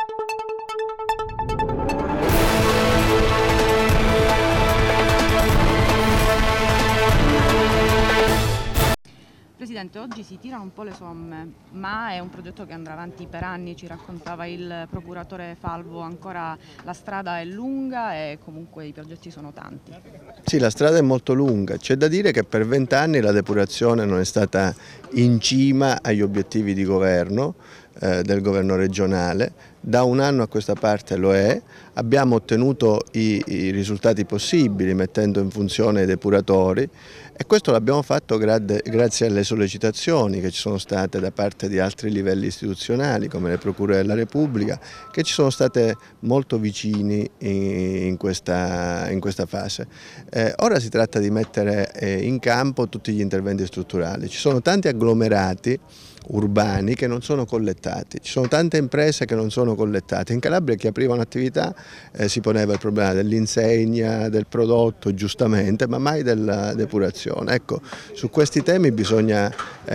Presidente, oggi si tirano un po' le somme, ma è un progetto che andrà avanti per anni, ci raccontava il procuratore Falvo, ancora la strada è lunga e comunque i progetti sono tanti. Sì, la strada è molto lunga, c'è da dire che per 20 anni la depurazione non è stata in cima agli obiettivi di governo, del governo regionale, da un anno a questa parte lo è, abbiamo ottenuto i risultati possibili mettendo in funzione i depuratori e questo l'abbiamo fatto grazie alle sollecitazioni che ci sono state da parte di altri livelli istituzionali come le Procure della Repubblica, che ci sono state molto vicini in questa fase. Ora si tratta di mettere in campo tutti gli interventi strutturali, ci sono tanti agglomerati urbani che non sono collettati, ci sono tante imprese che non sono collettate. In Calabria chi apriva un'attività si poneva il problema dell'insegna, del prodotto giustamente, ma mai della depurazione. Ecco, su questi temi bisogna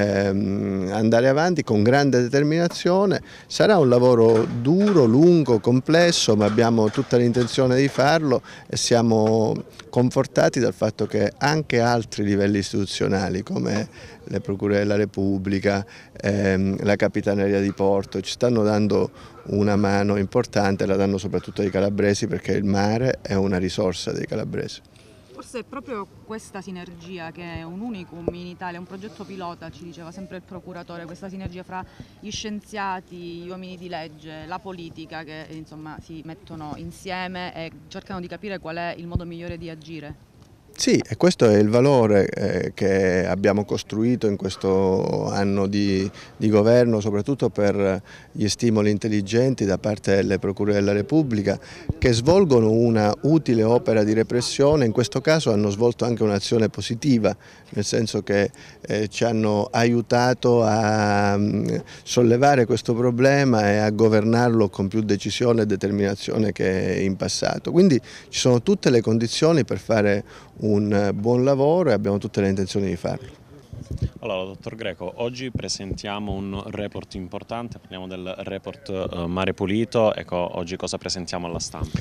andare avanti con grande determinazione, sarà un lavoro duro, lungo, complesso, ma abbiamo tutta l'intenzione di farlo e siamo confortati dal fatto che anche altri livelli istituzionali come le Procure della Repubblica, la Capitaneria di Porto ci stanno dando una mano importante, la danno soprattutto ai calabresi perché il mare è una risorsa dei calabresi. Forse è proprio questa sinergia che è un unicum in Italia, un progetto pilota, ci diceva sempre il procuratore, questa sinergia fra gli scienziati, gli uomini di legge, la politica che insomma si mettono insieme e cercano di capire qual è il modo migliore di agire. Sì, e questo è il valore che abbiamo costruito in questo anno di governo, soprattutto per gli stimoli intelligenti da parte delle Procure della Repubblica, che svolgono una utile opera di repressione, in questo caso hanno svolto anche un'azione positiva, nel senso che ci hanno aiutato a sollevare questo problema e a governarlo con più decisione e determinazione che in passato. Quindi ci sono tutte le condizioni per fare un buon lavoro e abbiamo tutte le intenzioni di farlo. Allora, dottor Greco, oggi presentiamo un report importante, parliamo del report Mare Pulito, ecco, oggi cosa presentiamo alla stampa?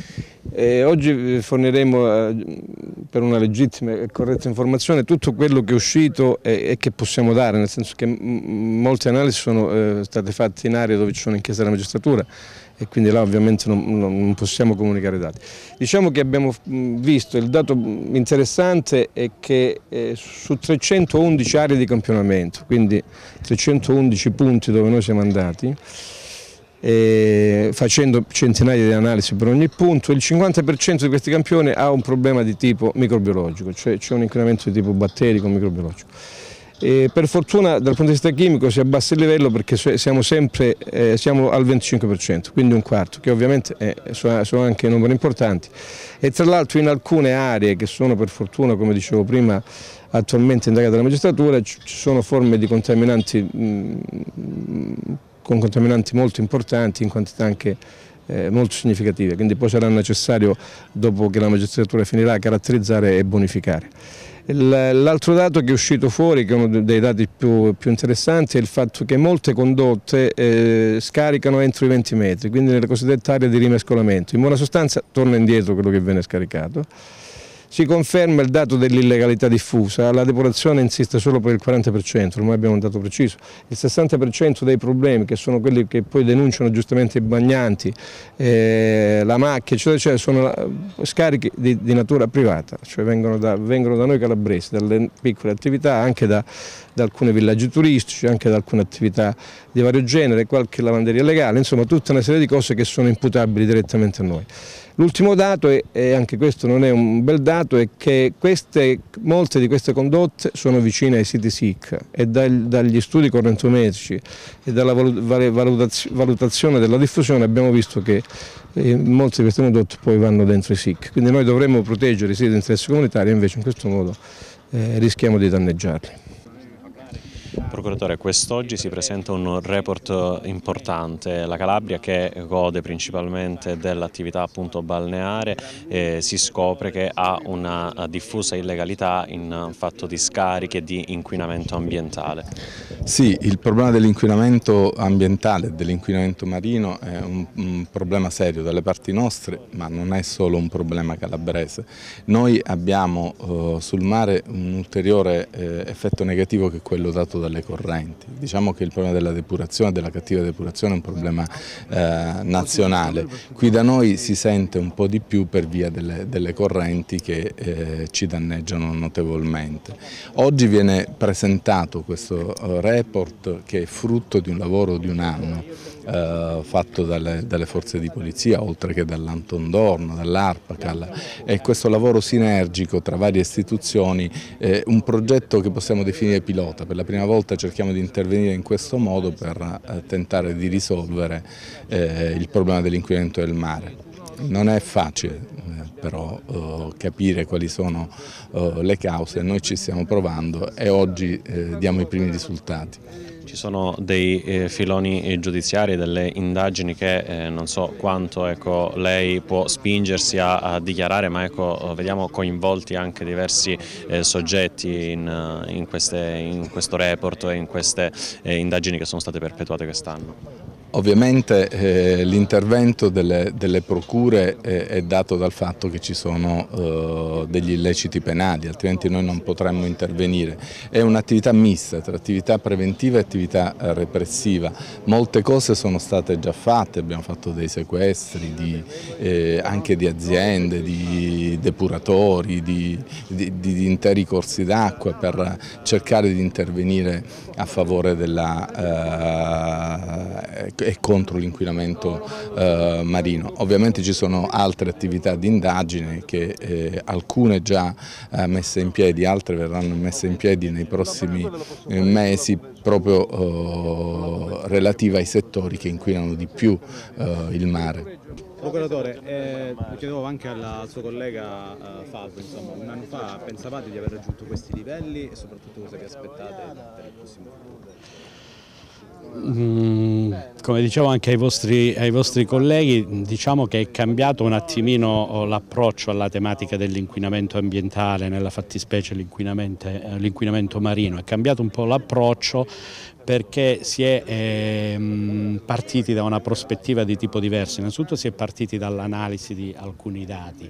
Oggi forniremo per una legittima e corretta informazione tutto quello che è uscito e che possiamo dare, nel senso che molte analisi sono state fatte in aree dove ci sono inchieste della magistratura e quindi là ovviamente non possiamo comunicare dati. Diciamo che abbiamo visto, il dato interessante è che su 311 aree di campionamento, quindi 311 punti dove noi siamo andati, facendo centinaia di analisi per ogni punto, il 50% di questi campioni ha un problema di tipo microbiologico, cioè c'è un inquinamento di tipo batterico microbiologico. Per fortuna dal punto di vista chimico si abbassa il livello perché siamo al 25%, quindi un quarto, che ovviamente sono anche numeri importanti. E tra l'altro in alcune aree che sono per fortuna, come dicevo prima, attualmente indagate dalla magistratura, ci sono forme di contaminanti con contaminanti molto importanti in quantità anche molto significative, quindi poi sarà necessario, dopo che la magistratura finirà, caratterizzare e bonificare. L'altro dato che è uscito fuori, che è uno dei dati più interessanti, è il fatto che molte condotte scaricano entro i 20 metri, quindi nelle cosiddette aree di rimescolamento. In buona sostanza torna indietro quello che viene scaricato. Si conferma il dato dell'illegalità diffusa, la depurazione insiste solo per il 40%, ormai abbiamo un dato preciso, il 60% dei problemi, che sono quelli che poi denunciano giustamente i bagnanti, la macchia, eccetera, sono scarichi di natura privata, cioè vengono da noi calabresi, dalle piccole attività, anche da alcuni villaggi turistici, anche da alcune attività di vario genere, qualche lavanderia legale, insomma tutta una serie di cose che sono imputabili direttamente a noi. L'ultimo dato, e anche questo non è un bel dato, è che molte di queste condotte sono vicine ai siti SIC e dagli studi correntometrici e dalla valutazione della diffusione abbiamo visto che molte di queste condotte poi vanno dentro i SIC. Quindi noi dovremmo proteggere i siti di interesse comunitario e invece in questo modo rischiamo di danneggiarli. Procuratore, quest'oggi si presenta un report importante. La Calabria, che gode principalmente dell'attività appunto balneare, si scopre che ha una diffusa illegalità in fatto di scarichi e di inquinamento ambientale. Sì, il problema dell'inquinamento ambientale e dell'inquinamento marino è un problema serio dalle parti nostre, ma non è solo un problema calabrese. Noi abbiamo sul mare un ulteriore effetto negativo, che è quello dato dalle correnti. Diciamo che il problema della depurazione, della cattiva depurazione, è un problema nazionale. Qui da noi si sente un po' di più per via delle correnti che ci danneggiano notevolmente. Oggi viene presentato questo report, che è frutto di un lavoro di un anno fatto dalle forze di polizia, oltre che dall'Anton Dorno, dall'ARPACAL, e questo lavoro sinergico tra varie istituzioni, un progetto che possiamo definire pilota. Per la prima volta cerchiamo di intervenire in questo modo per tentare di risolvere il problema dell'inquinamento del mare. Non è facile però capire quali sono le cause. Noi ci stiamo provando e oggi diamo i primi risultati. Ci sono dei filoni giudiziari, delle indagini che non so quanto lei può spingersi a dichiarare, ma vediamo coinvolti anche diversi soggetti in questo report e in queste indagini che sono state perpetuate quest'anno. Ovviamente l'intervento delle procure è dato dal fatto che ci sono degli illeciti penali, altrimenti noi non potremmo intervenire. È un'attività mista tra attività preventiva e attività repressiva. Molte cose sono state già fatte, abbiamo fatto dei sequestri anche di aziende, di depuratori, di interi corsi d'acqua, per cercare di intervenire a favore e contro l'inquinamento marino. Ovviamente ci sono altre attività di indagine, che alcune già messe in piedi, altre verranno messe in piedi nei prossimi mesi, proprio relative ai settori che inquinano di più il mare. Procuratore, chiedevo anche al suo collega Falco, insomma, un anno fa pensavate di aver raggiunto questi livelli e soprattutto cosa vi aspettate per il prossimo futuro? Come dicevo anche ai vostri colleghi, diciamo che è cambiato un attimino l'approccio alla tematica dell'inquinamento ambientale, nella fattispecie l'inquinamento marino. È cambiato un po' l'approccio, perché si è partiti da una prospettiva di tipo diverso. Innanzitutto si è partiti dall'analisi di alcuni dati.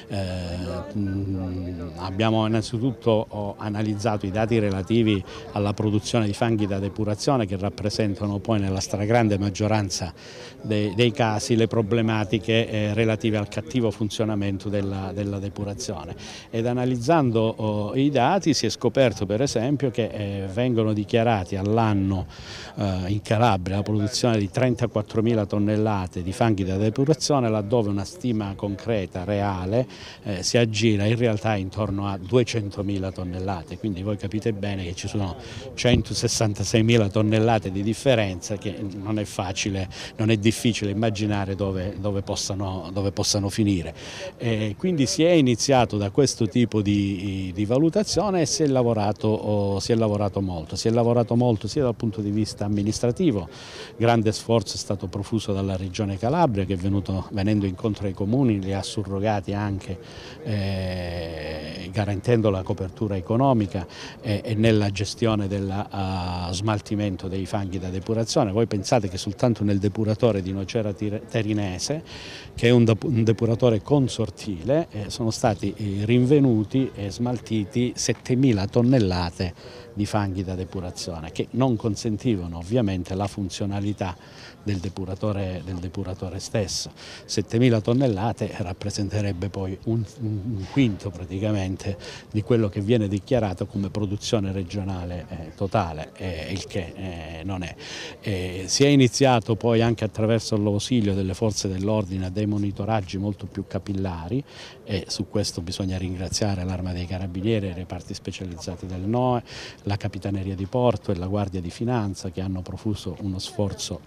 Abbiamo innanzitutto analizzato i dati relativi alla produzione di fanghi da depurazione, che rappresentano poi nella stragrande maggioranza dei casi le problematiche relative al cattivo funzionamento della depurazione. Ed analizzando i dati si è scoperto per esempio che vengono dichiarati all'anno in Calabria la produzione di 34.000 tonnellate di fanghi da depurazione, laddove una stima concreta, reale, si aggira in realtà intorno a 200.000 tonnellate, quindi voi capite bene che ci sono 166.000 tonnellate di differenza, che non è facile, non è difficile immaginare dove possano finire. Quindi si è iniziato da questo tipo di valutazione e si è lavorato molto sia dal punto di vista amministrativo. Grande sforzo è stato profuso dalla Regione Calabria, che venendo incontro ai comuni li ha surrogati anche garantendo la copertura economica e nella gestione dello smaltimento dei fanghi da depurazione. Voi pensate che soltanto nel depuratore di Nocera Terinese, che è un depuratore consortile, sono stati rinvenuti e smaltiti 7.000 tonnellate di fanghi da depurazione, che non consentivano ovviamente la funzionalità del depuratore stesso. 7.000 tonnellate rappresenterebbe poi un quinto praticamente di quello che viene dichiarato come produzione regionale totale, il che non è. Si è iniziato poi anche attraverso l'ausilio delle forze dell'ordine a dei monitoraggi molto più capillari, e su questo bisogna ringraziare l'Arma dei Carabinieri, i reparti specializzati del NOE, la Capitaneria di Porto e la Guardia di Finanza, che hanno profuso uno sforzo enorme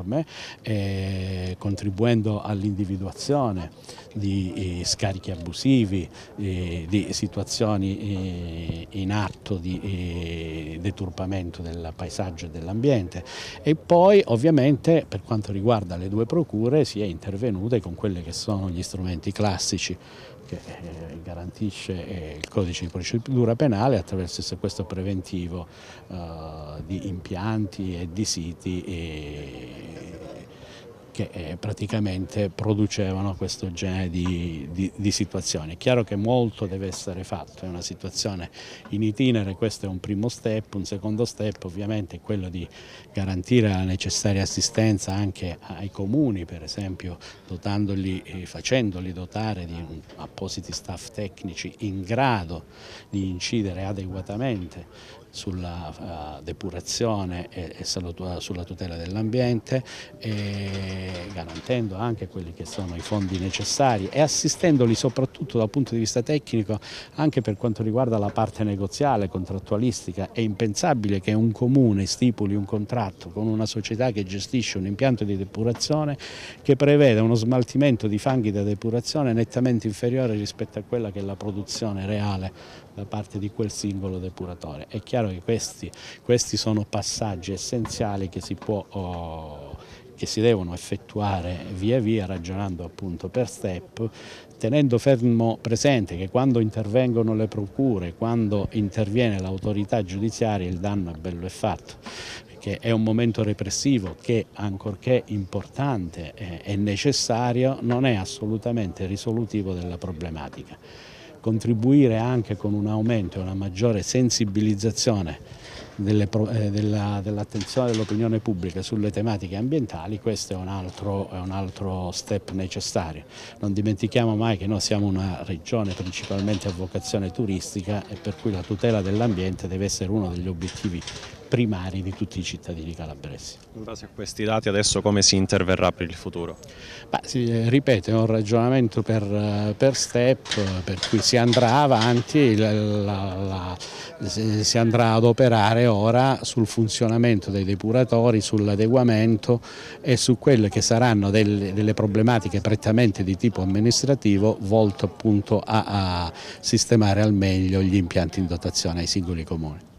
norme, contribuendo all'individuazione di scarichi abusivi, di situazioni in atto di deturpamento del paesaggio e dell'ambiente, e poi ovviamente per quanto riguarda le due procure si è intervenute con quelli che sono gli strumenti classici che garantisce il codice di procedura penale attraverso il sequestro preventivo di impianti e di siti che praticamente producevano questo genere di situazioni. È chiaro che molto deve essere fatto, è una situazione in itinere, questo è un primo step. Un secondo step ovviamente è quello di garantire la necessaria assistenza anche ai comuni, per esempio facendoli dotare di appositi staff tecnici in grado di incidere adeguatamente sulla depurazione e sulla tutela dell'ambiente, garantendo anche quelli che sono i fondi necessari e assistendoli soprattutto dal punto di vista tecnico anche per quanto riguarda la parte negoziale, contrattualistica. È impensabile che un comune stipuli un contratto con una società che gestisce un impianto di depurazione che prevede uno smaltimento di fanghi da depurazione nettamente inferiore rispetto a quella che è la produzione reale da parte di quel singolo depuratore. È chiaro che questi sono passaggi essenziali che si devono effettuare via via, ragionando appunto per step, tenendo fermo presente che quando intervengono le procure, quando interviene l'autorità giudiziaria, il danno è bello e fatto, che è un momento repressivo che, ancorché importante e necessario, non è assolutamente risolutivo della problematica. Contribuire anche con un aumento e una maggiore sensibilizzazione dell'attenzione dell'opinione pubblica sulle tematiche ambientali, questo è un altro step necessario. Non dimentichiamo mai che noi siamo una regione principalmente a vocazione turistica e per cui la tutela dell'ambiente deve essere uno degli obiettivi primari di tutti i cittadini calabresi. In base a questi dati adesso come si interverrà per il futuro? Ripeto, è un ragionamento per step, per cui si andrà avanti, si andrà ad operare ora sul funzionamento dei depuratori, sull'adeguamento e su quelle che saranno delle problematiche prettamente di tipo amministrativo volto appunto a sistemare al meglio gli impianti in dotazione ai singoli comuni.